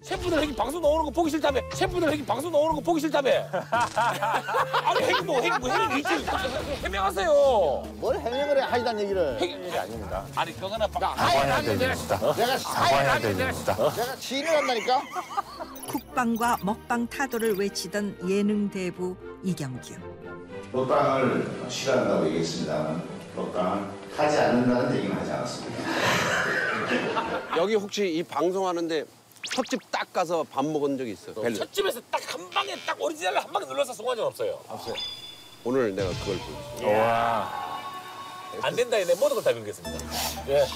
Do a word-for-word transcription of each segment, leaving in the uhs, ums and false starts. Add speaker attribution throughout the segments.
Speaker 1: 셰프들 형님 방송 나오는 거 보기 싫다며. 셰프들 형님 방송 나오는 거 보기 싫다며. 아니 형님 뭐 형님 뭐 형님 일주일 해명하세요.
Speaker 2: 뭘 해명을 해 하이단 얘기를.
Speaker 1: 일이 아닙니다. 아니 그거는
Speaker 2: 하이단 내가 내가
Speaker 3: 사과해야 됩니다.
Speaker 2: 내가 지휘를 한다니까.
Speaker 4: 쿡방과 먹방 타도를 외치던 예능 대부 이경규.
Speaker 5: 먹방을 싫어한다고 얘기했습니다만 먹방을 하지 않는다는 얘기는 하지 않았습니다.
Speaker 6: 여기 혹시 이 방송하는데 첫 집 딱 가서 밥 먹은 적이 있어요? 벨
Speaker 1: 첫 집에서 딱 한 방에 딱 오리지널을 한 방에 눌러서 성공한 적 없어요.
Speaker 6: 없어요. 오늘 내가 그걸 보여줄게.
Speaker 1: 와. 안 된다 내 모든 걸 다 빌겠습니다. 예.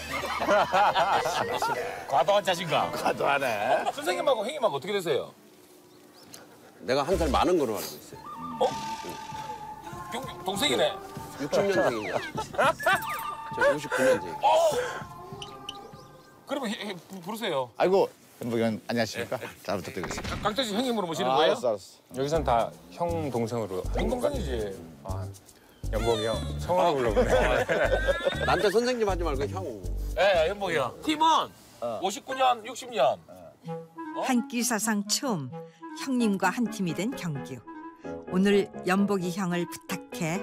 Speaker 1: 과도한 자신감.
Speaker 2: 과도하네.
Speaker 1: 선생님하고 형님하고 어떻게 되세요?
Speaker 6: 내가 한 살 많은 거로 알고 있어요.
Speaker 1: 어? 경, 동생이네.
Speaker 6: 육십 년생이냐? 저 오십구 년생.
Speaker 1: 어. 그러면 해, 해, 부- 부르세요.
Speaker 2: 아이고 현복이 안녕하십니까. 잘 부탁드리겠습니다.
Speaker 1: 강태씨 형님으로 모시는
Speaker 2: 아,
Speaker 1: 거예요?
Speaker 2: 알았어 알았어.
Speaker 3: 여기선 다 형 동생으로.
Speaker 1: 형 동생이지.
Speaker 3: 아, 연복이 형 성화로 불러보네.
Speaker 6: 나한테 선생님 하지 말고 형.
Speaker 1: 예, 현복이 형. 팀은 오십구 년, 육십 년.
Speaker 4: 한 끼 사상 처음 형님과 한 팀이 된 경규. 오늘 연복이 형을 부탁해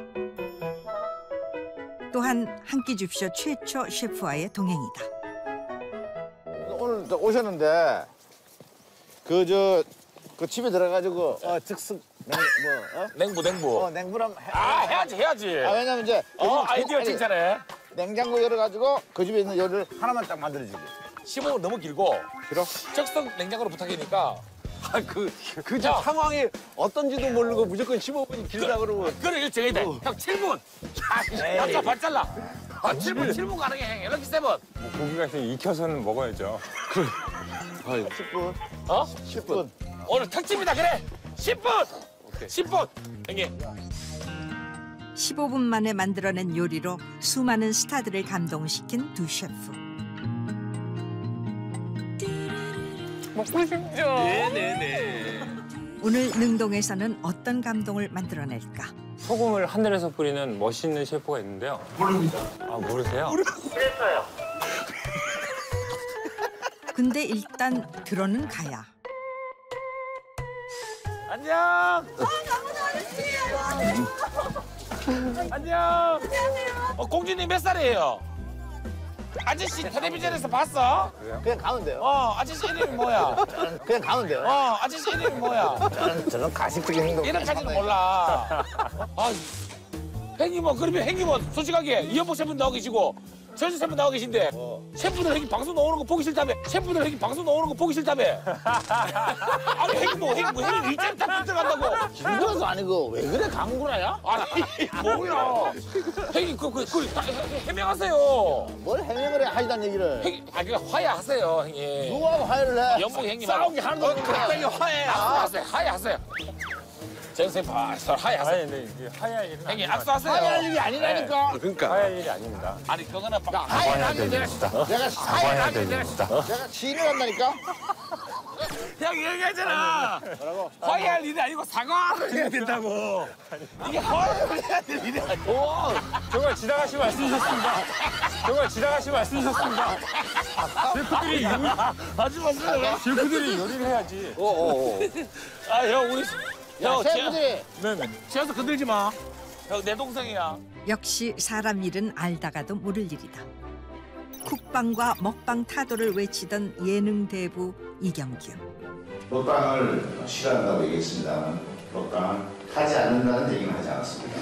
Speaker 4: 또한 한 끼 줍쇼 최초 셰프와의 동행이다.
Speaker 2: 오늘 저 오셨는데 그 저 그 집에 들어가지고 어 즉석 냉 뭐 어?
Speaker 1: 냉부, 냉부.
Speaker 2: 어 냉부람 해.
Speaker 1: 아, 해야지, 해야지.
Speaker 2: 아 왜냐면 이제
Speaker 1: 어,
Speaker 2: 그 집-
Speaker 1: 아이디어
Speaker 2: 아니,
Speaker 1: 칭찬해.
Speaker 2: 냉장고 열어가지고 그 집에 있는 요리를 하나만 딱 만들어주기.
Speaker 1: 십오 분 너무 길고.
Speaker 2: 싫어?
Speaker 1: 적성 냉장고로 부탁이니까.
Speaker 6: 아, 그, 그 저 상황이 어떤지도 모르고 무조건 십오 분이 길다 그러면.
Speaker 1: 그래, 이거 정해야 돼. 형 칠 분. 약간 반 잘라. 아, 칠 분, 칠 분 가능해, 형. 연락기 세븐.
Speaker 3: 뭐 고기가 있으니 익혀서는 먹어야죠.
Speaker 6: 아이고.
Speaker 2: 십 분.
Speaker 1: 어?
Speaker 2: 십 분.
Speaker 1: 오늘 특집이다, 그래. 십 분. 십 분. 형님.
Speaker 4: 십오 분 만에 만들어낸 요리로 수많은 스타들을 감동시킨 두 셰프.
Speaker 3: 먹고 싶죠.
Speaker 1: 네네네.
Speaker 4: 오늘 능동에서는 어떤 감동을 만들어낼까?
Speaker 3: 소금을 하늘에서 뿌리는 멋있는 셰프가 있는데요. 모릅니다. 아 모르세요?
Speaker 1: 그랬어요.
Speaker 4: 근데 일단 들어는 가야.
Speaker 1: 안녕. 아, 너무 잘했어요. 안녕. 안녕하세요. 어, 공주님 몇 살이에요? 아저씨 텔레비전에서 봤어?
Speaker 2: 그냥 가면 돼요.
Speaker 1: 어, 아저씨 이름이 뭐야?
Speaker 2: 그냥 가면 돼요.
Speaker 1: 어, 아저씨 이름이 뭐야?
Speaker 2: 저는 저는 가식적인 행동.
Speaker 1: 이름까지는 몰라. 아, 형님은 그러면 형님은 솔직하게 이현복 셰프 나오고 계시고 전수 셰프 나오고 계신데 셰프들 형님 방송 나오는 거 보기 싫다며. 셰프들 형님 방송 나오는 거 보기 싫다며. 아니 형님 뭐 형님 뭐 형님 일자리 딱 들어간다고.
Speaker 2: 김구라도 아니고 왜 그래 강구라야?
Speaker 1: 아니 뭐야? 형님 그그 그, 다 해명하세요.
Speaker 2: 뭘 해명을 해 하이단 얘기를.
Speaker 1: 형님 아 그냥 화해하세요 형님.
Speaker 2: 누구하고 화해를 해?
Speaker 1: 연봉 형님
Speaker 2: 싸우기 하나도 없는데.
Speaker 1: 갑자기 화해. 악수하세요. 화해하세요. 전생 봐서 화해하세요.
Speaker 3: 아니 근데 이게 하야할 일은
Speaker 1: 형님
Speaker 3: 아니거든요.
Speaker 1: 악수하세요.
Speaker 2: 화해할 일이 아니라니까.
Speaker 6: 그러니까.
Speaker 3: 하야할 일이 아닙니다.
Speaker 1: 아니 그거는 바-
Speaker 2: 화해를 하면 내가 내가
Speaker 3: 사과해야 됩니다.
Speaker 2: 내가 지휘를 한다니까.
Speaker 1: 형 얘기하잖아.
Speaker 2: 뭐라고?
Speaker 1: 화해할 일이 아니고 사과를 해야 된다고. 이게 화해를 해야 될 일이 아니고.
Speaker 3: 오, 정말 지나가신 말씀이셨습니다. 정말 지나가신 말씀이셨습니다. 셰프들이 요리,
Speaker 1: 하지 마세요.
Speaker 3: 셰프들이 요리를 해야지.
Speaker 6: 어, 어, 어.
Speaker 1: 아 형 우리
Speaker 2: 야
Speaker 1: 형
Speaker 2: 셰프들이
Speaker 3: 네네.
Speaker 1: 지어서 건들지 마. 형 내 동생이야.
Speaker 4: 역시 사람 일은 알다가도 모를 일이다. 쿡방과 먹방 타도를 외치던 예능 대부 이경규.
Speaker 5: 먹방을 싫어한다고 얘기했습니다만 먹방을 하지 않는다는 얘기는 하지 않았습니다.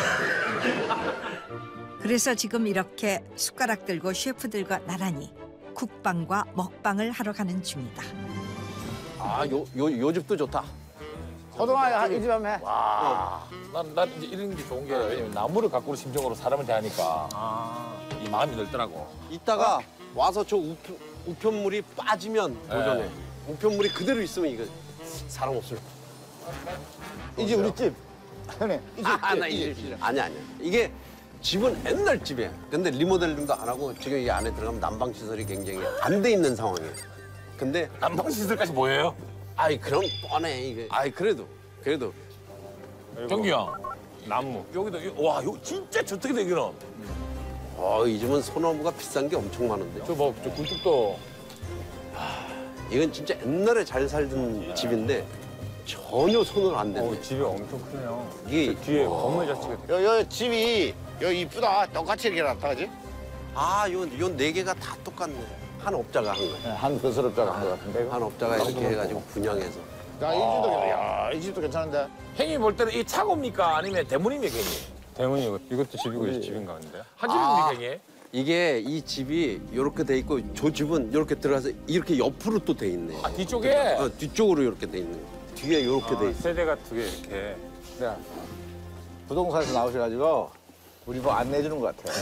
Speaker 4: 그래서 지금 이렇게 숟가락 들고 셰프들과 나란히 쿡방과 먹방을 하러 가는 중이다.
Speaker 6: 아, 요, 요, 요 집도 좋다.
Speaker 2: 소동아 이 집 한번 해.
Speaker 1: 난, 난 이제 이런 게 좋은 게 왜냐면 나무를 가꾸는 심정으로 사람을 대하니까 이 마음이 넓더라고.
Speaker 6: 이따가 와서 저 우편, 우편물이 빠지면 도전해.
Speaker 1: 네.
Speaker 6: 우편물이 그대로 있으면 이거 사람 없을.
Speaker 2: 이 집 우리 집. 형님 이 집.
Speaker 6: 아, 나 이제 싫어. 아니야, 아니야. 이게 집은 옛날 집이야. 근데 리모델링도 안 하고 지금 이 안에 들어가면 난방 시설이 굉장히 안 돼 있는 상황이에요. 근데
Speaker 1: 난방 시설까지 뭐예요?
Speaker 6: 아이 그럼 뻔해 이게. 아이 그래도 그래도
Speaker 1: 경규 형
Speaker 3: 나무.
Speaker 1: 여기도 이- 와 이거 진짜 저택이다 여기는.
Speaker 6: 어, 이 집은 소나무가 비싼 게 엄청 많은데.
Speaker 1: 저뭐저 굴뚝도
Speaker 6: 이건 진짜 옛날에 잘 살던 집인데 전혀 손을 안 댔네.
Speaker 3: 어, 집이 엄청 크네요.
Speaker 6: 이게
Speaker 3: 저 뒤에 건물 자체가 되게
Speaker 2: 여, 여 집이 여 이쁘다. 똑같이 이렇게 놨다, 그지?
Speaker 6: 아, 요요네 개가 다 똑같네. 한 업자가 한 거야.
Speaker 2: 한 건설업자가 한 것 같은데.
Speaker 6: 한 업자가 이렇게 해가지고 분양해서.
Speaker 2: 야, 이 집도, 야, 이 집도 괜찮은데.
Speaker 1: 형님 볼 때는 이 차고입니까? 아니면 대문입니까, 형님?
Speaker 3: 대문이 이거- 이것도 집이고 이 집인가 본데요?
Speaker 1: 한 집입니까,
Speaker 6: 아.
Speaker 1: 형님?
Speaker 6: 이게 이 집이 이렇게 돼 있고 저 집은 이렇게 들어가서 이렇게 옆으로 또 돼 있네.
Speaker 1: 아, 뒤쪽에?
Speaker 6: 어, 뒤쪽으로 이렇게 돼 있네. 뒤에 이렇게 돼 있어.
Speaker 3: 세대가 두 개 이렇게.
Speaker 2: 야, 부동산에서 나오셔가지고 우리 뭐 안내해주는 것 같아.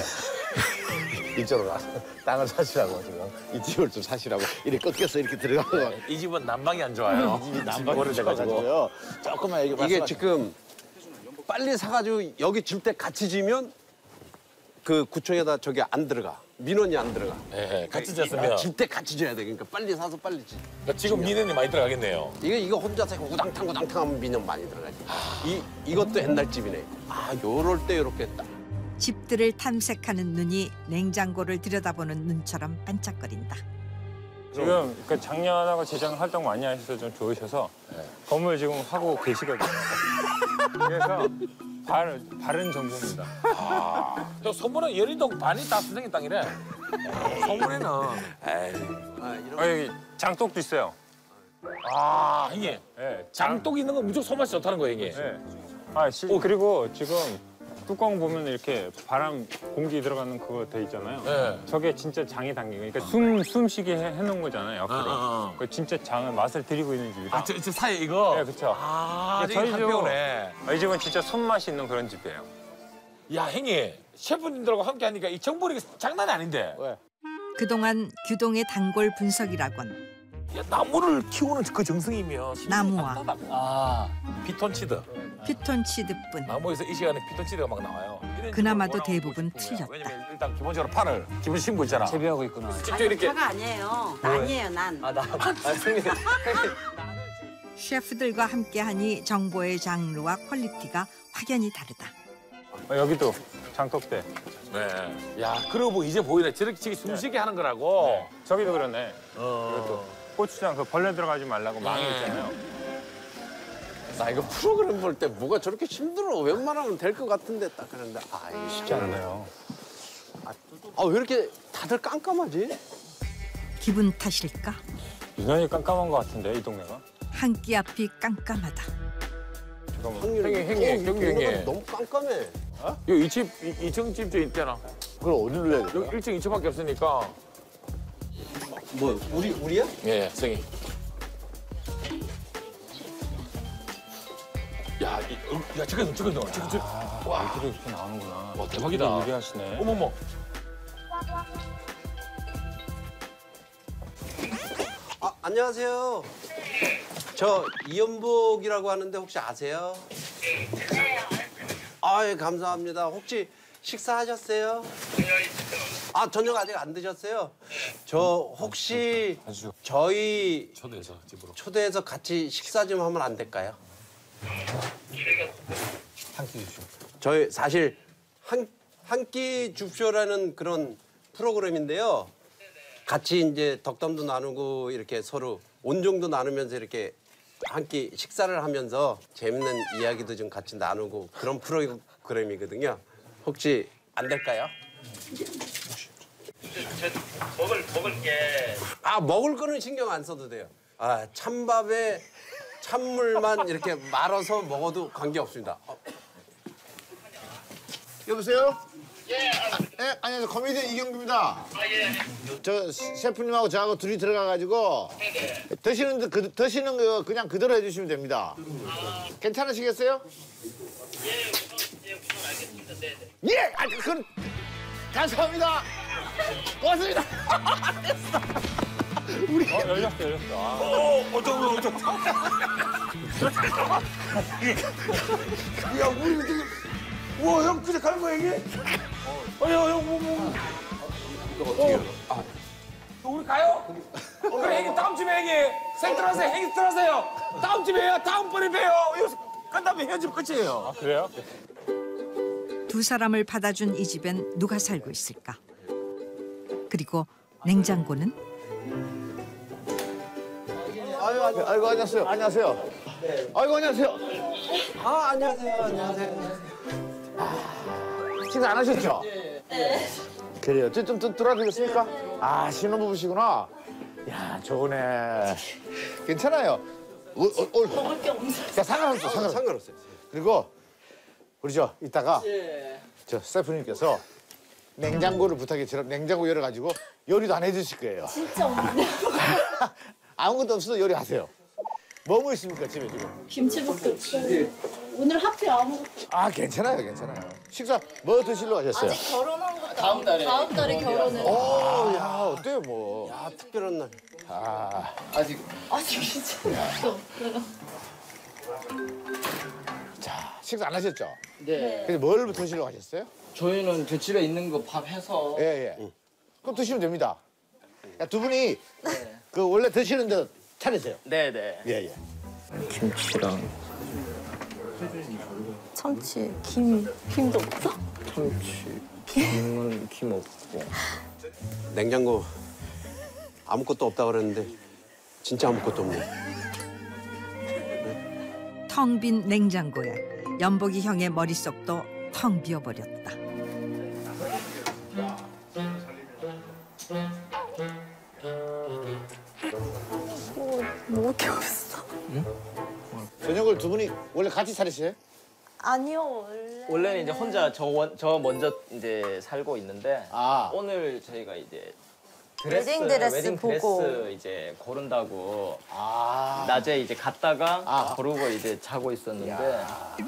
Speaker 2: 이쪽으로 가서 땅을 사시라고 지금 이 집을 좀 사시라고 이렇게 꺾여서 이렇게 들어가고
Speaker 1: 이 집은 난방이 안 좋아요.
Speaker 2: 이 집이 난방이 돼가지고요. 조금만 얘기
Speaker 6: 이게
Speaker 2: 말씀하세요.
Speaker 6: 지금 빨리 사가지고 여기 줄 때 같이 지면 그 구청에다 저기 안 들어가. 민원이 안 들어가.
Speaker 1: 예, 같이 졌으면.
Speaker 6: 질 때 같이 줘야 돼. 그러니까 빨리 사서 빨리 지.
Speaker 1: 그러니까 지금 민원이 많이 들어가겠네요.
Speaker 6: 이거 이거 혼자서 우당탕 우당탕 하면 민원 많이 들어가지. 이 이것도 옛날 집이네. 아, 요럴 때 요렇게 딱.
Speaker 4: 집들을 탐색하는 눈이 냉장고를 들여다보는 눈처럼 반짝거린다.
Speaker 3: 지금 그 작년하고 재작년 활동 많이 하셔서 좀 좋으셔서 건물 지금 하고 계시거든요. 그래서 발, 바른 정보입니다.
Speaker 1: 저 소문은 연희동 반이 다 선생님 땅이래. 소문에는.
Speaker 6: 아, 이런
Speaker 3: 아, 여기 장독도 있어요.
Speaker 1: 아, 형님.
Speaker 3: 네,
Speaker 1: 장독 있는 건 무조건 손맛이 좋다는 거예요, 형님.
Speaker 3: 네. 아, 시, 그리고 지금 뚜껑 보면 이렇게 바람 공기 들어가는 그거 돼 있잖아요.
Speaker 1: 네.
Speaker 3: 저게 진짜 장이 담긴 거니까 숨 숨쉬게 해, 해놓은 거잖아요. 옆으로.
Speaker 1: 어, 어, 어.
Speaker 3: 그 진짜 장을 맛을 들이고 있는 집이라.
Speaker 1: 아, 저, 저 사이에 이거?
Speaker 3: 네, 그렇죠.
Speaker 1: 아,
Speaker 3: 저희
Speaker 1: 저희
Speaker 3: 집은-
Speaker 1: 집이네.
Speaker 3: 아, 이 집은 진짜 손맛이 있는 그런 집이에요.
Speaker 1: 야, 형님. 셰프님들하고 함께 하니까 이 정보력이 장난이 아닌데.
Speaker 2: 왜?
Speaker 4: 그동안 규동의 단골 분석이라곤
Speaker 1: 야, 나무를 키우는 그 정성이면.
Speaker 4: 나무와
Speaker 1: 아, 피톤치드.
Speaker 4: 피톤치드뿐.
Speaker 1: 나무에서 이 시간에 피톤치드가 막 나와요. 이런
Speaker 4: 그나마도
Speaker 1: 집을
Speaker 4: 대부분
Speaker 1: 원하고 싶은 거야.
Speaker 4: 틀렸다.
Speaker 1: 왜냐면 일단 기본적으로 판을 기본 심고 있잖아.
Speaker 3: 재배하고 있구나.
Speaker 1: 직접 이렇게.
Speaker 7: 차가 아니에요. 난이에요, 난.
Speaker 1: 아, 나. 아, 선생님.
Speaker 4: 셰프들과 함께하니 정보의 장르와 퀄리티가 확연히 다르다.
Speaker 3: 어, 여기도 장독대.
Speaker 1: 네. 야, 그러고 이제 보이네. 저렇게 저기 숨쉬게 하는 거라고.
Speaker 3: 저기도 그러네.
Speaker 1: 어.
Speaker 3: 이것도 고추장 그 벌레 들어가지 말라고 망이
Speaker 1: 네.
Speaker 3: 있잖아요.
Speaker 6: 나 이거 프로그램 볼 때 뭐가 저렇게 힘들어. 웬만하면 될 것 같은데 딱 그런데 아, 이게 쉽지 않네.
Speaker 3: 않네요.
Speaker 6: 아, 왜 이렇게 다들 깜깜하지?
Speaker 4: 기분 탓일까?
Speaker 3: 유난히 깜깜한 것 같은데 이 동네가.
Speaker 4: 한 끼 앞이 깜깜하다.
Speaker 3: 잠깐만.
Speaker 6: 확률이
Speaker 1: 형님, 형님,
Speaker 6: 어,
Speaker 1: 형님,
Speaker 6: 동네가
Speaker 1: 형님.
Speaker 6: 너무 깜깜해.
Speaker 1: 여기 이 집, 이 층 집 저 있잖아.
Speaker 2: 그걸 어디로 해야 돼?
Speaker 1: 여기 일 층, 이 층밖에 없으니까.
Speaker 6: 뭐 우리 우리야?
Speaker 1: 예, 성이. 야, 이, 어, 야, 저거, 저거, 저거, 저거, 저거. 와,
Speaker 3: 이렇게 이렇게 나오는구나.
Speaker 1: 와, 대박이다.
Speaker 3: 유리하시네.
Speaker 1: 어머머.
Speaker 6: 아, 안녕하세요. 저 이연복이라고 하는데 혹시 아세요? 아, 예, 감사합니다. 혹시 식사하셨어요? 아, 저녁 아직 안 드셨어요? 저 혹시 저희
Speaker 1: 초대해서 집으로.
Speaker 6: 초대해서 같이 식사 좀 하면 안 될까요?
Speaker 1: 한 끼 주십시오.
Speaker 6: 저희 사실 한 한 끼 줍쇼라는 그런 프로그램인데요. 같이 이제 덕담도 나누고 이렇게 서로 온정도 나누면서 이렇게 한 끼 식사를 하면서 재밌는 이야기도 좀 같이 나누고 그런 프로그램이거든요. 혹시 안 될까요?
Speaker 8: 먹을 먹을 게
Speaker 6: 아, 먹을 거는 신경 안 써도 돼요. 아, 찬밥에 찬물만 이렇게 말아서 먹어도 관계 없습니다. 어,
Speaker 2: 여보세요? 예. 네, 안녕하세요. 코미디언 이경규입니다. 저 셰프님하고 저하고 둘이 들어가가지고 드시는 그 드시는 거 그냥 그대로 해주시면 됩니다. 괜찮으시겠어요? 예, 아, 그건 감사합니다. 고맙습니다. 우리
Speaker 3: 어, 열렸어, 열렸어. 아.
Speaker 1: 어, 어쩌고, 어쩌고. 야, 우리 지금. 우와, 형, 그제 가는 거야, 이게? 어, 형, 형, 뭐, 뭐. 어떻게 아. 우리 가요? 어, 그래, 형님, 다음 주에 형님. 생 들어가세요, 형님 들어가세요. 다음 주에 봬요, 다음번에 봬요. 이거 끝나면 헤어지면 끝이에요.
Speaker 3: 아, 그래요?
Speaker 4: 두 사람을 받아준 이 집엔 누가 살고 있을까? 그리고 냉장고는
Speaker 2: 아유, 아유, 아이고, 안녕하세요. 안녕하세요. 아이고, 안녕하세요.
Speaker 6: 아, 안녕하세요. 안녕하세요.
Speaker 2: 식사 안 하셨죠? 네. 그래요. 좀, 좀, 좀 돌아드렸습니까? 아, 신혼부부시구나. 야, 좋으네. 괜찮아요. 어, 어, 어.
Speaker 7: 먹을 게 없어.
Speaker 2: 야, 상관없어, 상관없어.
Speaker 6: 상관없어요.
Speaker 2: 그리고 우리 저 이따가 저 스태프님께서 냉장고를 부탁해 저 냉장고 열어가지고 요리도 안 해주실 거예요.
Speaker 7: 진짜 없네.
Speaker 2: 아무것도 없어도 요리하세요. 뭐뭐 있습니까 집에 지금?
Speaker 7: 김치볶음 없어요. 오늘 하필 아무것도.
Speaker 2: 아 괜찮아요, 괜찮아요. 식사 뭐 드시려고 하셨어요?
Speaker 7: 아직 결혼한 것도 다음 달에. 다음 달에 결혼을.
Speaker 2: 오, 야 어때요 뭐?
Speaker 6: 아, 특별한 날.
Speaker 2: 아
Speaker 7: 아직 괜찮았어. 내가.
Speaker 2: 자 식사 안 하셨죠?
Speaker 9: 네.
Speaker 2: 근데 뭘 드시려고 하셨어요?
Speaker 9: 저희는 저 집에 있는 거 밥 해서
Speaker 2: 예 예. 그럼 드시면 됩니다. 야, 두 분이
Speaker 9: 네.
Speaker 2: 그 원래 드시는 대로 차리세요.
Speaker 9: 네네.
Speaker 2: 예 예.
Speaker 9: 김치랑
Speaker 7: 참치, 김, 김도 없어?
Speaker 9: 참치, 김은 김 없고.
Speaker 6: 냉장고 아무것도 없다 그랬는데 진짜 아무것도 없네.
Speaker 4: 텅 빈 냉장고에 연복이 형의 머릿속도 텅 비어버렸다.
Speaker 7: 뭐, 먹을 게 없어.
Speaker 2: 저녁을 두 분이 원래 같이 차리세요?
Speaker 7: 아니요, 원래.
Speaker 9: 원래는 이제 혼자 저, 원, 저 먼저 이제 살고 있는데
Speaker 2: 아.
Speaker 9: 오늘 저희가 이제 드레스,
Speaker 7: 웨딩 드레스
Speaker 9: 웨딩
Speaker 7: 보고.
Speaker 9: 드레스 이제 고른다고
Speaker 2: 아.
Speaker 9: 낮에 이제 갔다가
Speaker 2: 아.
Speaker 9: 고르고 이제 자고 있었는데.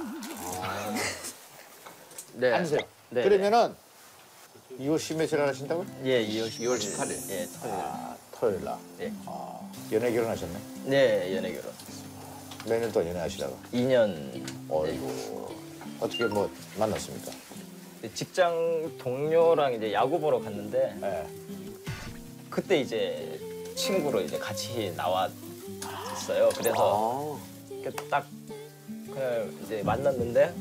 Speaker 9: 네.
Speaker 2: 앉으세요.
Speaker 9: 네.
Speaker 2: 그러면은 이월 십몇일 하신다고요?
Speaker 9: 예, 이월
Speaker 6: 이월 십팔일.
Speaker 9: 예, 토요일.
Speaker 2: 아, 토요일 날.
Speaker 9: 예.
Speaker 2: 아, 연애 결혼하셨네?
Speaker 9: 네, 연애 결혼.
Speaker 2: 몇 년 동안 연애하시다가?
Speaker 9: 이 년.
Speaker 2: 어이구. 어떻게 뭐 만났습니까?
Speaker 9: 네. 직장 동료랑 이제 야구 보러 갔는데
Speaker 2: 네.
Speaker 9: 그때 이제 친구로 이제 같이 나왔어요. 그래서 이렇게 딱 그냥 이제 만났는데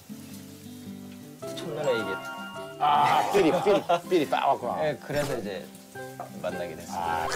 Speaker 9: 첫눈에 이게
Speaker 2: 아, 삘이, 삘이, 삘이 딱 왔구나.
Speaker 9: 예, 그래서 이제 만나게 됐어요.
Speaker 2: 아.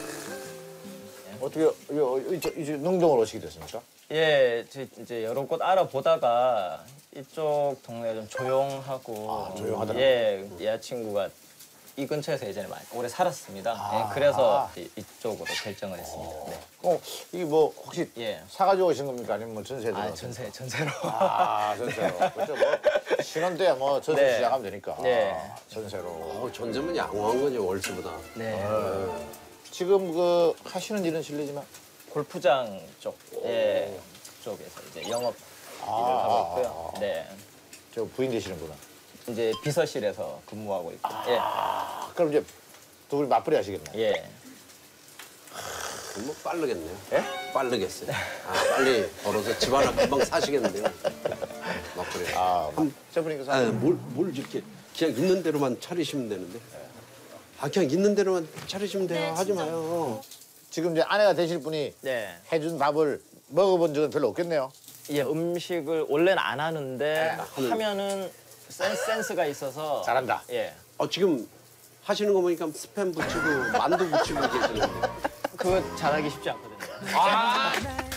Speaker 2: 어떻게, 요, 이제, 이제 능동으로 오시게 됐습니까?
Speaker 9: 예, 저 이제 여러 곳 알아보다가 이쪽 동네가 좀 조용하고
Speaker 2: 아, 조용하더라고요.
Speaker 9: 예, 여자친구가 이 근처에서 예전에 많이 오래 살았습니다.
Speaker 2: 아.
Speaker 9: 예, 그래서 이- 이쪽으로 결정을 했습니다. 네.
Speaker 2: 어, 이게 뭐 혹시
Speaker 9: 예.
Speaker 2: 사가지고 오신 겁니까? 아니면 뭐 전세로?
Speaker 9: 아, 전세, 전세로.
Speaker 2: 아, 전세로. 그렇죠. 뭐 신혼 때 뭐 전세
Speaker 9: 네.
Speaker 2: 시작하면 되니까.
Speaker 9: 네.
Speaker 2: 아, 전세로.
Speaker 6: 어, 전세면 양호한 거죠, 월세보다.
Speaker 9: 네.
Speaker 2: 지금 그 하시는 일은 실례지만
Speaker 9: 골프장 쪽, 예, 쪽에서 이제 영업 일을 하고 있고요. 네.
Speaker 2: 저 부인 되시는구나.
Speaker 9: 이제 비서실에서 근무하고 있고. 예.
Speaker 2: 아, 그럼 이제 두 분이 맞벌이 하시겠네.
Speaker 9: 예.
Speaker 6: 그럼 뭐 빠르겠네요. 예? 빠르겠어요. 아, 빨리 벌어서 집 하나 금방 사시겠는데요. 막걸리.
Speaker 2: 아, 셰프님께서
Speaker 6: 아, 뭘, 뭘 이렇게 그냥 있는 대로만 차리시면 되는데. 아, 그냥 있는 대로만 차리시면 돼요. 하지 마요.
Speaker 2: 지금 이제 아내가 되실 분이
Speaker 9: 네.
Speaker 2: 해준 밥을 먹어본 적은 별로 없겠네요.
Speaker 9: 예, 음식을 원래는 안 하는데 하면은 센스, 센스가 있어서
Speaker 2: 잘한다.
Speaker 9: 예.
Speaker 6: 어, 지금 하시는 거 보니까 스팸 붙이고 만두 붙이고 계시는데.
Speaker 9: 그거 잘하기 쉽지 않거든요.
Speaker 2: 아,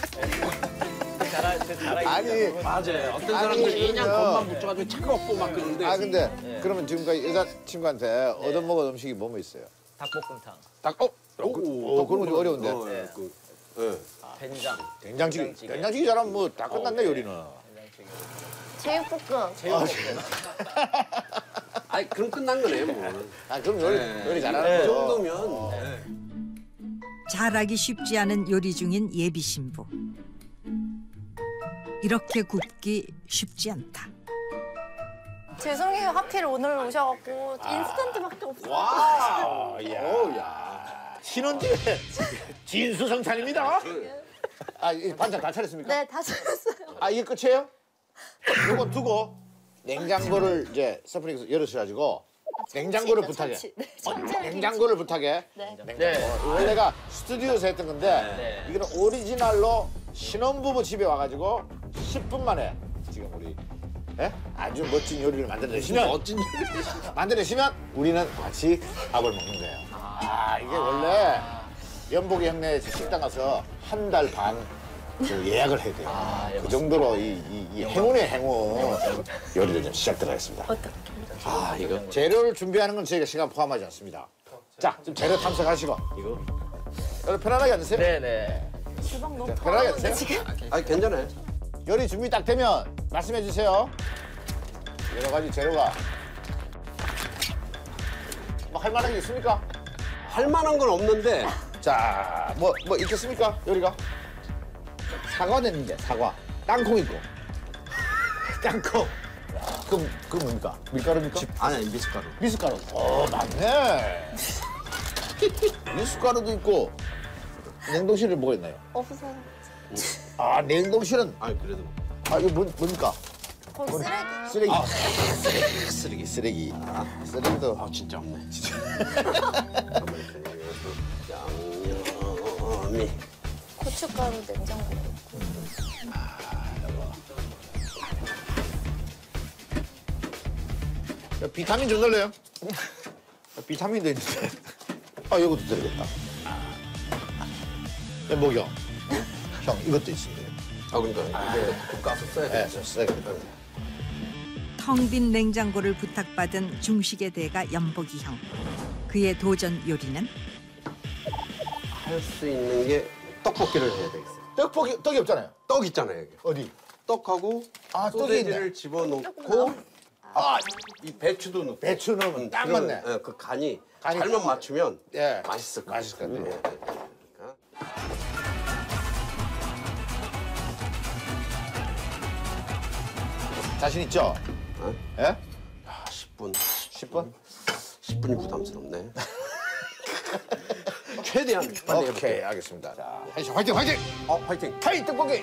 Speaker 9: 잘하, 잘하기
Speaker 2: 아니,
Speaker 9: 쉽지 않고.
Speaker 6: 맞아요. 어떤
Speaker 2: 아니,
Speaker 6: 사람들이 그냥
Speaker 2: 그럼요.
Speaker 6: 겉만 붙여가지고 차갑고 막 그러는데.
Speaker 2: 아 근데
Speaker 9: 예.
Speaker 2: 그러면 지금까지 여자친구한테 얻어먹은 음식이 뭐뭐 있어요?
Speaker 9: 닭볶음탕,
Speaker 2: 딱, 어? 오, 그, 어, 그런 거 좀 어려운데.
Speaker 6: 어, 예, 그, 예.
Speaker 9: 된장,
Speaker 2: 된장찌개.
Speaker 9: 된장찌개.
Speaker 2: 된장찌개 잘하면 뭐 다 끝났네, 요리는.
Speaker 9: 된장찌개.
Speaker 7: 제육볶음.
Speaker 9: 제육볶음.
Speaker 6: 아니, 그럼 끝난 거네, 뭐.
Speaker 2: 아, 그럼 요리,
Speaker 6: 네.
Speaker 2: 요리
Speaker 6: 그
Speaker 2: 잘하는 거죠.
Speaker 6: 정도면. 예.
Speaker 4: 잘하기 쉽지 않은 요리 중인 예비 신부. 이렇게 굽기 쉽지 않다.
Speaker 7: 죄송해요. 하필 오늘 오셔갖고 인스턴트밖에 없어요.
Speaker 2: 와, 야. 야. 신혼집에 진수성찬입니다. 아, 이 반찬 다 차렸습니까?
Speaker 7: 네, 다 잘했어요.
Speaker 2: 아, 이게 끝이에요? 이거 두고 냉장고를 이제 서프닝에서 열으셔가지고 냉장고를
Speaker 7: 참치,
Speaker 2: 부탁해.
Speaker 7: 참치. 네,
Speaker 2: 어,
Speaker 7: 참치랑
Speaker 2: 냉장고를 부탁해.
Speaker 7: 네.
Speaker 2: 냉장고. 원래가 스튜디오에서 했던 건데
Speaker 9: 네.
Speaker 2: 이거는 오리지널로 신혼부부 집에 와가지고 십 분 만에 지금 우리 예? 아주 멋진 요리를 만들어내시면
Speaker 6: 멋진
Speaker 2: 만들어내시면 우리는 같이 밥을 먹는 거예요. 아, 이게 원래 연복이 형네 식당 가서 한 달 반 예약을 해야 돼요.
Speaker 9: 아, 예,
Speaker 2: 그 정도로 이, 이, 이 행운의 행운 요리를 좀 시작하도록 하겠습니다.
Speaker 7: 어떻게?
Speaker 2: 아, 이거 재료를 준비하는 건 저희가 시간 포함하지 않습니다. 자, 좀 재료 탐색하시고.
Speaker 9: 이거.
Speaker 2: 여기 편안하게 앉으세요.
Speaker 9: 네네.
Speaker 7: 주방 너무
Speaker 2: 편하게
Speaker 7: 더러운데
Speaker 2: 하세요.
Speaker 7: 지금?
Speaker 6: 아 괜찮아요.
Speaker 2: 요리 준비 딱 되면 말씀해 주세요. 여러 가지 재료가. 뭐 할 만한 게 있습니까?
Speaker 6: 할 만한 건 없는데
Speaker 2: 자, 뭐, 뭐 있겠습니까? 요리가? 사과 됐는데, 사과. 땅콩 있고. 땅콩. 그, 그 뭡니까? 밀가루입니까?
Speaker 6: 아니 미숫가루.
Speaker 2: 미숫가루. 어, 맞네. 미숫가루도 있고. 냉동실에 뭐가 있나요?
Speaker 7: 없어요.
Speaker 2: 아, 냉동실은.
Speaker 6: 아 그래도
Speaker 2: 아, 이거 뭐, 뭡니까?
Speaker 7: 거의 쓰레기.
Speaker 2: 쓰레기. 아, 쓰레기, 쓰레기, 쓰레기. 아, 쓰레기도.
Speaker 6: 아 진짜 없네. 진짜. 양념이.
Speaker 7: 고춧가루 냉장고에 있고.
Speaker 2: 야, 비타민 좀 넣을래요? 아, 비타민도 있는데. 아, 이것도 들어야겠다. 야, 목이 형. 형, 이것도 있습니다.
Speaker 6: 아 그러니까 이게 좀 가서 써야
Speaker 2: 네,
Speaker 6: 돼.
Speaker 2: 써야겠다.
Speaker 4: 텅 빈 냉장고를 부탁받은 중식의 대가 연복이 형. 그의 도전 요리는
Speaker 6: 할 수 있는 게 떡볶이를 해야 되겠어요.
Speaker 2: 떡볶이, 떡이 없잖아요.
Speaker 6: 떡 있잖아요 여기.
Speaker 2: 어디?
Speaker 6: 떡하고
Speaker 2: 아, 떡이
Speaker 6: 소세지를
Speaker 2: 있네.
Speaker 6: 집어넣고
Speaker 2: 아,
Speaker 6: 이 배추도 넣고.
Speaker 2: 배추 넣으면 딱
Speaker 6: 그런,
Speaker 2: 맞네.
Speaker 6: 예, 그 간이,
Speaker 2: 간이
Speaker 6: 잘못
Speaker 2: 딱-
Speaker 6: 맞추면
Speaker 2: 예.
Speaker 6: 맛있을 거예요.
Speaker 2: 맛있을 것 같아요.
Speaker 6: 예.
Speaker 2: 자신 있죠?
Speaker 6: 어?
Speaker 2: 예?
Speaker 6: 야, 십 분.
Speaker 2: 십 분?
Speaker 6: 십 분이 부담스럽네. 최대한 빨리
Speaker 2: 오케이,
Speaker 6: 해볼게요.
Speaker 2: 알겠습니다. 자, 화이팅, 화이팅, 화이팅!
Speaker 6: 어, 파이팅.
Speaker 2: 타이 떡볶이!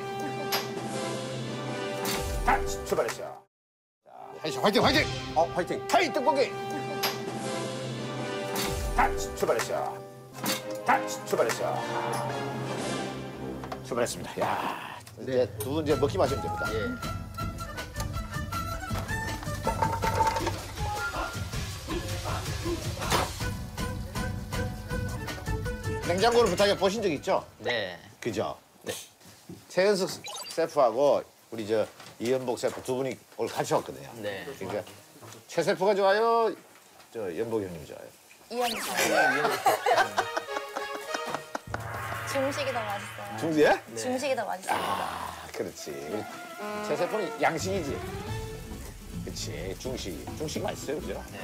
Speaker 2: 자, 출발했어. 자, 화이팅, 화이팅, 화이팅!
Speaker 6: 어, 파이팅.
Speaker 2: 타이 떡볶이! 자, 출발했어. 자, 출발했어. 출발했습니다. 야, 이제 두 분 이제 먹기 마시면 됩니다.
Speaker 6: 예.
Speaker 2: 냉장고를 부탁해 보신 적 있죠?
Speaker 9: 네.
Speaker 2: 그죠? 네. 최은숙 셰프하고 우리 저 이연복 셰프 두 분이 오늘 같이 왔거든요.
Speaker 9: 네.
Speaker 2: 그러니까 최 셰프가 좋아요? 저 연복 형님이 좋아요?
Speaker 7: 이현주. 중식이 더 맛있어요.
Speaker 2: 중지에?
Speaker 7: 중식이 더 맛있어요.
Speaker 2: 아, 그렇지. 우리 최 셰프는 양식이지. 그렇지. 중식. 중식 맛있어요, 그죠? 네.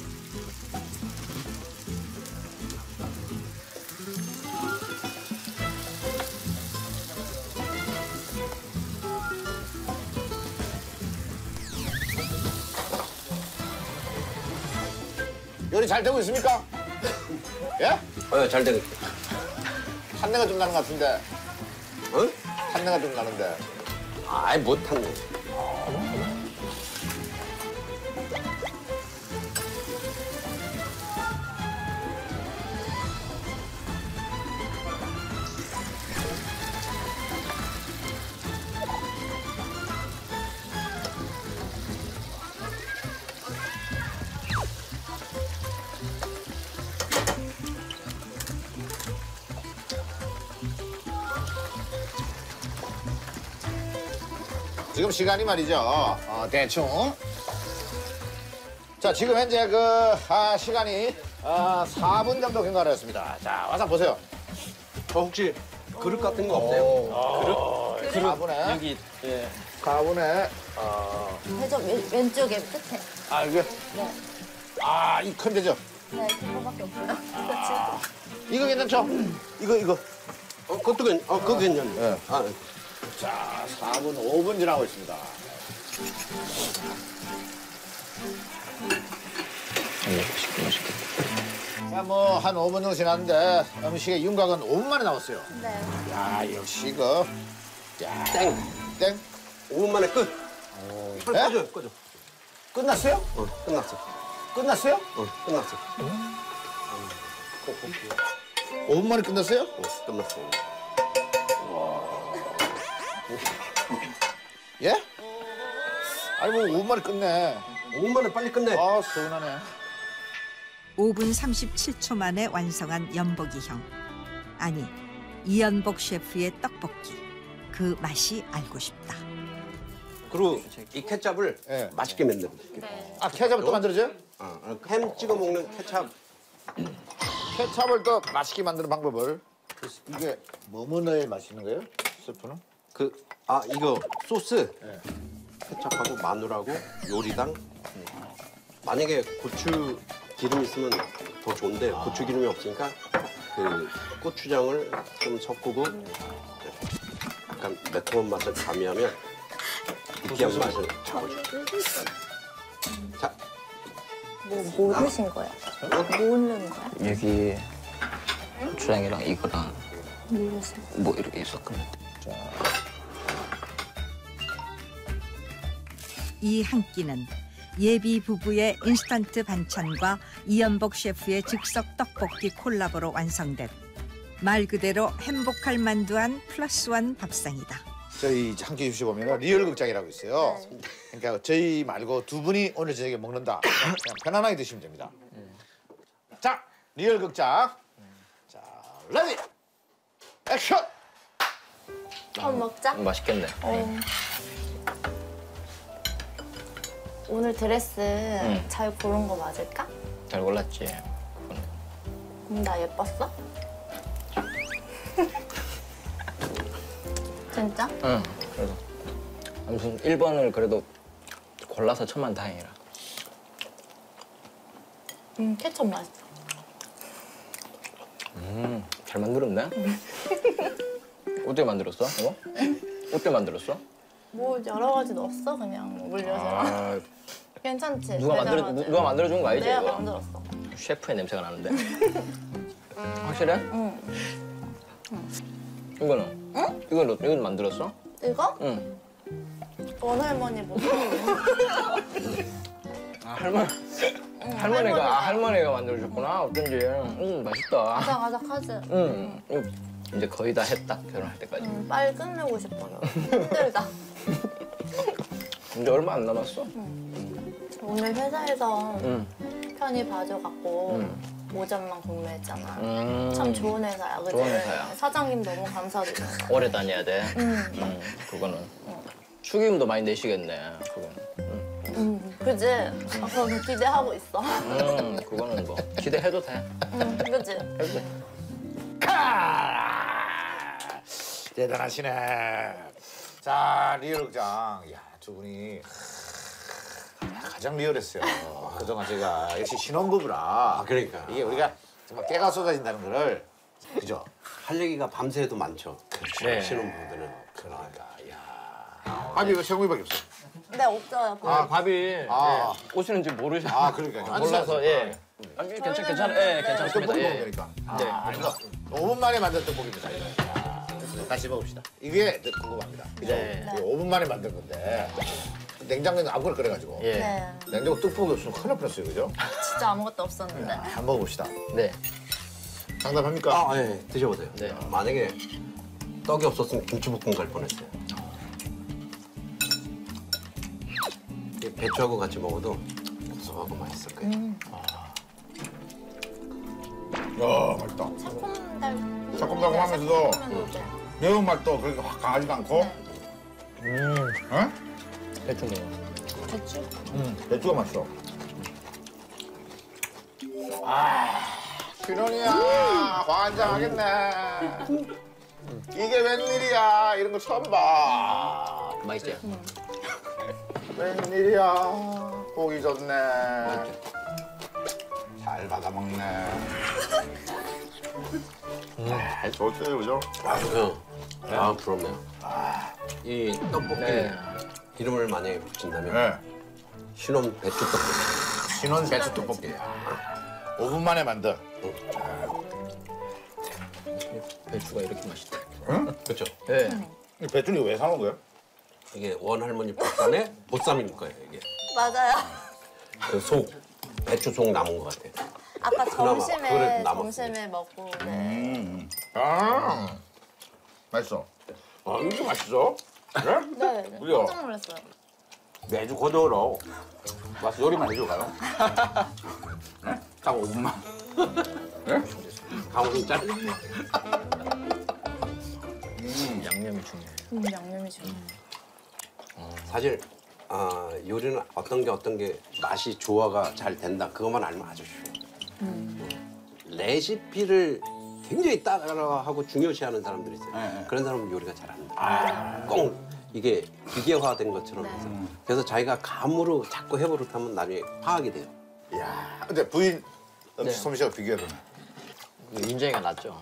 Speaker 2: 요리 잘 되고 있습니까? 예?
Speaker 6: 어, 잘 되겠다.
Speaker 2: 한내가 좀 나는 것 같은데.
Speaker 6: 어?
Speaker 2: 한내가 좀 나는데.
Speaker 6: 아이, 못하네.
Speaker 2: 지금 시간이 말이죠. 어, 대충. 자, 지금 현재 그 아, 시간이 아, 사 분 정도 경과하였습니다. 자, 와서 보세요.
Speaker 6: 저 혹시 그릇 같은 거 없어요?
Speaker 2: 그릇. 사 분에.
Speaker 9: 여기 예.
Speaker 2: 사 분에. 어,
Speaker 7: 대저 왼, 왼쪽에 끝에.
Speaker 2: 아, 이게.
Speaker 7: 네.
Speaker 2: 아, 이 큰 데죠.
Speaker 7: 네, 그거밖에 없어요. 그렇지.
Speaker 2: 이거 괜찮죠? 이거, 이거.
Speaker 6: 어, 그것도 괜, 어, 그거 괜찮네.
Speaker 2: 네.
Speaker 6: 아,
Speaker 2: 자, 사 분, 오 분 지나고 있습니다. 자, 뭐, 한 오 분 정도 지났는데 음식의 윤곽은 오 분 만에 나왔어요.
Speaker 7: 네.
Speaker 2: 야, 역시 그. 야,
Speaker 6: 땡.
Speaker 2: 땡.
Speaker 6: 오 분 만에 끝. 빨리
Speaker 2: 네?
Speaker 6: 꺼줘, 꺼줘.
Speaker 2: 끝났어요?
Speaker 6: 어, 끝났어.
Speaker 2: 끝났어요?
Speaker 6: 어, 끝났어.
Speaker 2: 오 분 만에 끝났어요?
Speaker 6: 어, 끝났어.
Speaker 2: 예? 아니, 뭐, 오 분 만에 끝내.
Speaker 6: 오 분 만에 빨리 끝내.
Speaker 2: 아, 서운하네.
Speaker 4: 오 분 삼십칠 초 만에 완성한 연복이 형. 아니, 이연복 셰프의 떡볶이. 그 맛이 알고 싶다.
Speaker 6: 그리고 이 케찹을
Speaker 2: 예.
Speaker 6: 맛있게 만들어볼게요.
Speaker 7: 네.
Speaker 2: 아 케찹을 또 만들어줘요?
Speaker 6: 어, 어, 햄 찍어 먹는 케찹.
Speaker 2: 케찹을 또 맛있게 만드는 방법을. 이게 뭐뭐 넣어야 맛있는 거예요? 셰프는?
Speaker 6: 그, 아, 이거 소스. 케찹하고 마늘하고 요리당. 만약에 고추 기름 있으면 더 좋은데 고추 기름이 없으니까 그 고추장을 좀 섞고 약간 매콤한 맛을 가미하면 느끼한 맛을 잡아줘요. 자,
Speaker 7: 뭐, 뭐 드신 거야? 뭐 넣는 거야?
Speaker 9: 여기 고추장이랑 이거랑
Speaker 7: 뭐 드신
Speaker 9: 뭐 이렇게 섞으면 돼.
Speaker 4: 이 한 끼는 예비 부부의 인스턴트 반찬과 이연복 셰프의 즉석 떡볶이 콜라보로 완성된 말 그대로 행복할 만두한 플러스 원 밥상이다.
Speaker 2: 저희 함께 주시 보면 리얼 극장이라고 있어요.
Speaker 7: 네.
Speaker 2: 그러니까 저희 말고 두 분이 오늘 저녁에 먹는다. 그냥 편안하게 드시면 됩니다. 자, 리얼 극장. 자, 레디, 액션.
Speaker 7: 밥 먹자.
Speaker 9: 맛있겠네.
Speaker 7: 어. 오늘 드레스 잘 고른 거 맞을까?
Speaker 9: 잘 골랐지.
Speaker 7: 그럼 나 예뻤어? 진짜?
Speaker 9: 응. 그래도 아무튼 일 번을 그래도 골라서 천만 다행이라.
Speaker 7: 음, 케첩 맛있어.
Speaker 9: 음, 잘 만들었네. 어떻게 만들었어? 이거? 어떻게 만들었어?
Speaker 7: 뭐 여러 가지 넣었어 그냥 뭐 물려서.
Speaker 9: 아,
Speaker 7: 괜찮지?
Speaker 9: 누가 만들어
Speaker 7: 되자마자.
Speaker 9: 누가 만들어 준 거 알지?
Speaker 7: 내가
Speaker 9: 이거?
Speaker 7: 만들었어.
Speaker 9: 셰프의 냄새가 나는데. 확실해?
Speaker 7: 응.
Speaker 9: 이거는? 응? 이건 이건 만들었어?
Speaker 7: 이거?
Speaker 9: 응.
Speaker 7: 원 할머니 못
Speaker 9: 아 할머니. 할머니가 아, 할머니가 만들어줬구나. 어쩐지. 음 맛있다.
Speaker 7: 아삭아삭하지?
Speaker 9: 음, 음. 이제 거의 다 했다 결혼할 때까지.
Speaker 7: 응, 빨리 끝내고 싶어요. 힘들다.
Speaker 9: 이제 얼마 안 남았어.
Speaker 7: 오늘 회사에서
Speaker 9: 응.
Speaker 7: 편히 봐줘갖고
Speaker 9: 응.
Speaker 7: 오점만 근무했잖아.
Speaker 9: 음.
Speaker 7: 참 좋은 회사야, 그지?
Speaker 9: 좋은 회사야.
Speaker 7: 사장님 너무 감사드려.
Speaker 9: 오래 다녀야 돼.
Speaker 7: 응.
Speaker 9: 음, 그거는. 축의금도 많이 내시겠네. 그거는. 음,
Speaker 7: 응, 그지? 아, 그럼 기대하고 있어.
Speaker 9: 음, 그거는 뭐 기대해도 돼.
Speaker 7: 응, 그지?
Speaker 9: 해도 돼.
Speaker 2: 카! 대단하시네. 자, 리얼 극장. 야, 두 분이 하, 가장 리얼했어요. 그동안 제가 역시 신혼부부라.
Speaker 6: 아, 그러니까.
Speaker 2: 이게 우리가 정말 깨가 쏟아진다는 거를 그죠?
Speaker 6: 할 얘기가 밤새 해도 많죠.
Speaker 9: 네.
Speaker 6: 신혼부부들은.
Speaker 2: 그러니까, 야. 밥이 왜 세공이밖에 없어?
Speaker 7: 네, 없어요.
Speaker 9: 아, 밥이
Speaker 2: 아.
Speaker 9: 예, 오시는지 모르셔.
Speaker 2: 아, 그러니까요.
Speaker 9: 몰라서 예. 아, 괜찮 괜찮 예, 괜찮습니다.
Speaker 2: 떡볶이
Speaker 9: 예.
Speaker 2: 먹으니까.
Speaker 9: 네.
Speaker 2: 아, 이거 오 분 만에 만든 떡볶이입니다. 이거. 야, 다시 먹읍시다. 이게 궁금합니다. 그죠?
Speaker 9: 네.
Speaker 2: 이거 오 분 만에 만든 건데 냉장고에 아무거나 끓여가지고
Speaker 9: 예.
Speaker 7: 네,
Speaker 2: 냉장고 뚝배기 없으면 큰일 날 뻔했어요, 그죠?
Speaker 7: 진짜 아무것도 없었는데.
Speaker 2: 한번 먹어봅시다.
Speaker 9: 네.
Speaker 2: 장담합니까?
Speaker 6: 아, 예, 드셔보세요.
Speaker 9: 네.
Speaker 6: 만약에 떡이 없었으면 김치볶음 갈 뻔했어요. 이 배추하고 같이 먹어도 고소하고 맛있을 거예요.
Speaker 7: 음.
Speaker 2: 야, 맛있다.
Speaker 7: 새콤달.
Speaker 2: 새콤달콤하면서도
Speaker 7: 새콤하면서도 돼.
Speaker 2: 매운맛도 그렇게 확 강하지도 않고.
Speaker 9: 음,
Speaker 2: 어?
Speaker 9: 대충 먹어.
Speaker 7: 배추?
Speaker 2: 음, 배추가 맛있어. 아, 신혼이야. 환장하겠네. 이게 웬일이야. 이런 거 처음 봐.
Speaker 9: 맛있지?
Speaker 2: 웬일이야. 보기 좋네. 잘 받아먹네. 아, 좋대요, 그죠?
Speaker 6: 아, 형. 아, 부럽네요. 이 떡볶이
Speaker 9: 네.
Speaker 6: 이름을 만약에 붙인다면
Speaker 2: 네.
Speaker 6: 신혼 배추 떡볶이.
Speaker 2: 신혼 배추 떡볶이. 오 분 만에 만든.
Speaker 9: 배추가 이렇게 맛있다.
Speaker 2: 응?
Speaker 6: 그렇죠?
Speaker 9: 예.
Speaker 2: 이 배추는 이거 왜 사온 거예요?
Speaker 6: 이게 원 할머니 보쌈에 보쌈일 거예요, 이게.
Speaker 7: 맞아요.
Speaker 6: 그 속, 배추 속 남은 것 같아요.
Speaker 7: 아까
Speaker 6: 그나마
Speaker 7: 점심에
Speaker 6: 그래도 남았어요.
Speaker 7: 점심에 먹고 네.
Speaker 2: 음. 아, 맛있어. 아, 이게 맛있어? 그래?
Speaker 7: 네, 네.
Speaker 2: 그죠?
Speaker 7: 깜짝 놀랐어요.
Speaker 2: 매주 고더러. 와서 요리만 해줘가요. 네? 딱 오 분만. 네?
Speaker 6: 강호동 짤.
Speaker 9: 양념이 중요해.
Speaker 7: 음, 양념이 중요해.
Speaker 6: 사실 아, 요리는 어떤 게 어떤 게 맛이 조화가 잘 된다 그것만 알면 아주 쉬워. 음. 레시피를 굉장히 따라하고 중요시하는 사람들이 있어요.
Speaker 2: 네.
Speaker 6: 그런 사람은 요리가 잘 안 돼. 아. 꼭 이게 기계화된 것처럼 해서. 그래서 자기가 감으로 자꾸 해버릇하면 나중에 파악이 돼요.
Speaker 2: 야, 근데 부인 음식 솜씨가 비교해보면
Speaker 9: 윤정이가 낫죠.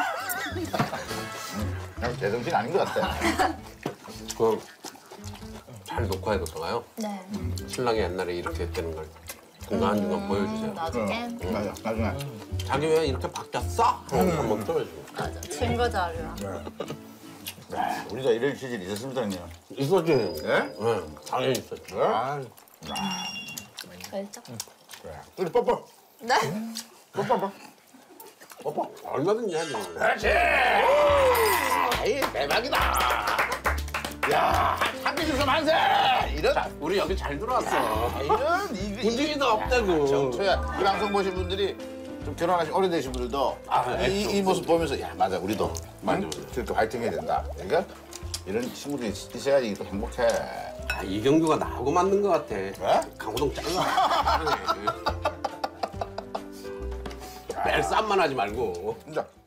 Speaker 2: 그냥 제정신 아닌 것 같아.
Speaker 6: 그거 잘 녹화해뒀다가요.
Speaker 7: 네.
Speaker 6: 신랑이 옛날에 이렇게 했다는 걸 중간중간 보여주세요.
Speaker 7: 나중에
Speaker 2: 맞아, 나중에.
Speaker 6: 자기 왜 이렇게 바뀌었어? 한번 보여주고.
Speaker 7: 맞아. 증거 자료야.
Speaker 2: 네, 우리가 이럴 기질이 있었습니다, 형님.
Speaker 6: 있었지.
Speaker 2: 네?
Speaker 6: 네, 당연히 있었지.
Speaker 2: 아,
Speaker 7: 알죠?
Speaker 2: 그래. 우리 뽀뽀.
Speaker 7: 네.
Speaker 2: 뽀뽀.
Speaker 6: 뽀뽀 얼마든지 하지.
Speaker 2: 그렇지. 에이, 대박이다. 야, 한끼 주서 만세. 이런,
Speaker 6: 우리 여기 잘 들어왔어.
Speaker 2: 이런 이
Speaker 6: 분위기도 없다고.
Speaker 2: 정초야. 이 방송 보신 분들이 좀 결혼하신 오래되신 분들도
Speaker 6: 아,
Speaker 2: 이, 이 모습 보면서 야 맞아 우리도
Speaker 6: 맞아,
Speaker 2: 응?
Speaker 6: 맞아.
Speaker 2: 그렇게 화이팅 해야 된다. 그러니까 이런 친구들이 있어야지 또 행복해.
Speaker 6: 아, 이경규가 나하고 맞는 것 같아.
Speaker 2: 왜?
Speaker 6: 강호동 잘라. 매일 쌈만 하지 말고.
Speaker 2: 진짜.